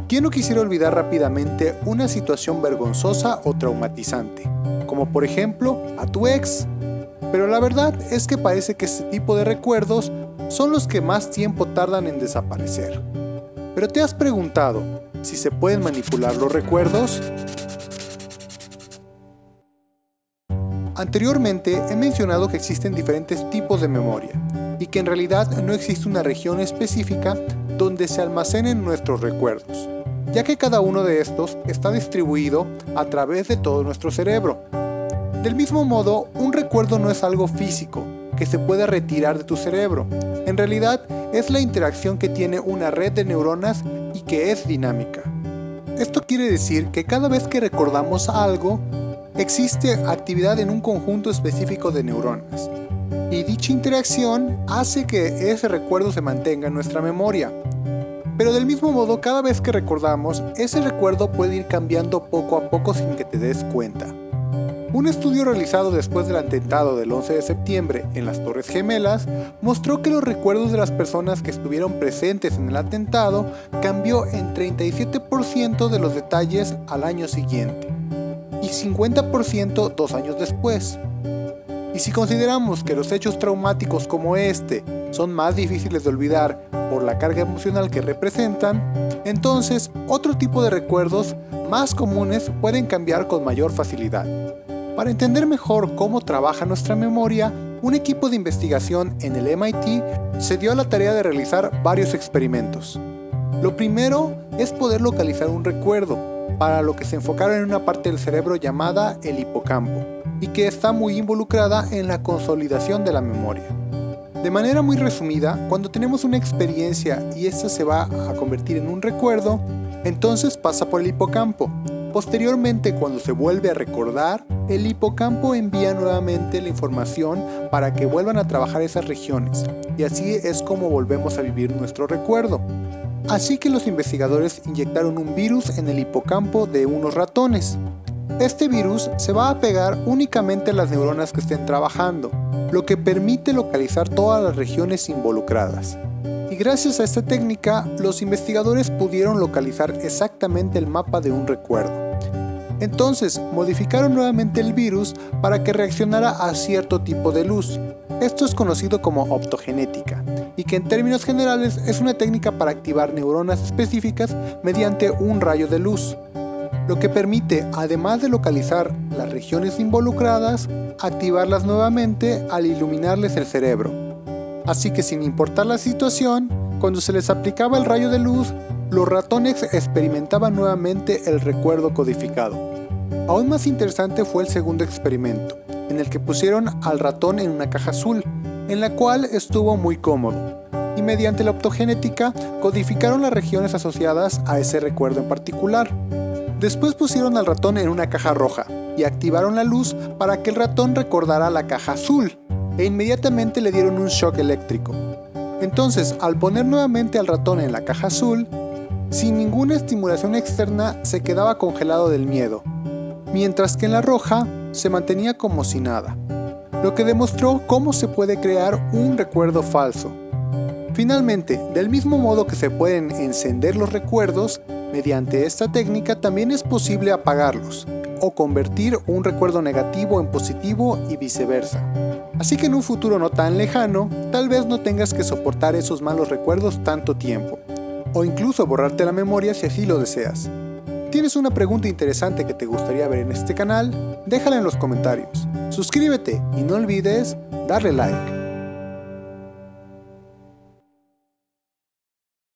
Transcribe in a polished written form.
¿Quién no quisiera olvidar rápidamente una situación vergonzosa o traumatizante? Como por ejemplo, a tu ex. Pero la verdad es que parece que este tipo de recuerdos son los que más tiempo tardan en desaparecer. ¿Pero te has preguntado si se pueden manipular los recuerdos? Anteriormente he mencionado que existen diferentes tipos de memoria y que en realidad no existe una región específica donde se almacenen nuestros recuerdos, ya que cada uno de estos está distribuido a través de todo nuestro cerebro. Del mismo modo, un recuerdo no es algo físico que se pueda retirar de tu cerebro. En realidad, es la interacción que tiene una red de neuronas y que es dinámica. Esto quiere decir que cada vez que recordamos algo, existe actividad en un conjunto específico de neuronas, y dicha interacción hace que ese recuerdo se mantenga en nuestra memoria. Pero del mismo modo, cada vez que recordamos, ese recuerdo puede ir cambiando poco a poco sin que te des cuenta. Un estudio realizado después del atentado del 11 de septiembre en las Torres Gemelas mostró que los recuerdos de las personas que estuvieron presentes en el atentado cambió en 37% de los detalles al año siguiente y 50% 2 años después. Y si consideramos que los hechos traumáticos como este son más difíciles de olvidar por la carga emocional que representan, entonces otro tipo de recuerdos más comunes pueden cambiar con mayor facilidad. Para entender mejor cómo trabaja nuestra memoria, un equipo de investigación en el MIT se dio a la tarea de realizar varios experimentos. Lo primero es poder localizar un recuerdo, para lo que se enfocaron en una parte del cerebro llamada el hipocampo, y que está muy involucrada en la consolidación de la memoria. De manera muy resumida, cuando tenemos una experiencia y esta se va a convertir en un recuerdo, entonces pasa por el hipocampo. Posteriormente, cuando se vuelve a recordar, el hipocampo envía nuevamente la información para que vuelvan a trabajar esas regiones, y así es como volvemos a vivir nuestro recuerdo. Así que los investigadores inyectaron un virus en el hipocampo de unos ratones. Este virus se va a pegar únicamente a las neuronas que estén trabajando, lo que permite localizar todas las regiones involucradas. Y gracias a esta técnica, los investigadores pudieron localizar exactamente el mapa de un recuerdo. Entonces, modificaron nuevamente el virus para que reaccionara a cierto tipo de luz. Esto es conocido como optogenética, y que en términos generales es una técnica para activar neuronas específicas mediante un rayo de luz, lo que permite, además de localizar las regiones involucradas, activarlas nuevamente al iluminarles el cerebro. Así que sin importar la situación, cuando se les aplicaba el rayo de luz, los ratones experimentaban nuevamente el recuerdo codificado. Aún más interesante fue el segundo experimento, en el que pusieron al ratón en una caja azul, en la cual estuvo muy cómodo, y mediante la optogenética codificaron las regiones asociadas a ese recuerdo en particular. Después pusieron al ratón en una caja roja y activaron la luz para que el ratón recordara la caja azul, e inmediatamente le dieron un shock eléctrico. Entonces, al poner nuevamente al ratón en la caja azul, sin ninguna estimulación externa se quedaba congelado del miedo, mientras que en la roja se mantenía como si nada, lo que demostró cómo se puede crear un recuerdo falso. Finalmente, del mismo modo que se pueden encender los recuerdos, mediante esta técnica también es posible apagarlos, o convertir un recuerdo negativo en positivo y viceversa. Así que en un futuro no tan lejano, tal vez no tengas que soportar esos malos recuerdos tanto tiempo, o incluso borrarte la memoria si así lo deseas. ¿Tienes una pregunta interesante que te gustaría ver en este canal? Déjala en los comentarios. Suscríbete y no olvides darle like.